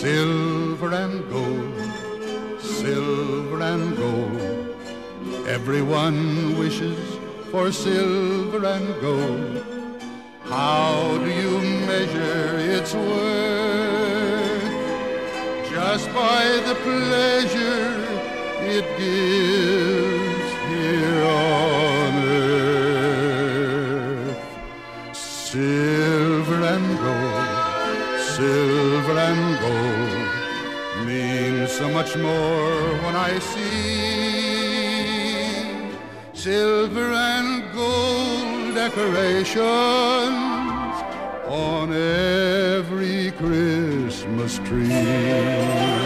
silver and gold, silver and gold. Everyone wishes for silver and gold. How do you measure its worth? Just by the pleasure it gives here on earth. Silver and gold, silver and gold means so much more when I see silver and gold decorations on every Christmas tree.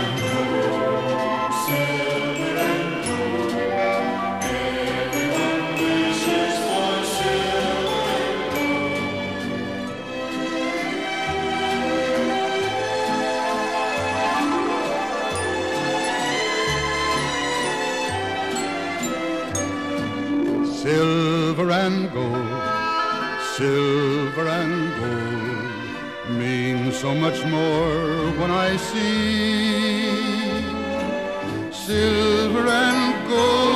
Silver and gold, silver and gold means so much more when I see silver and gold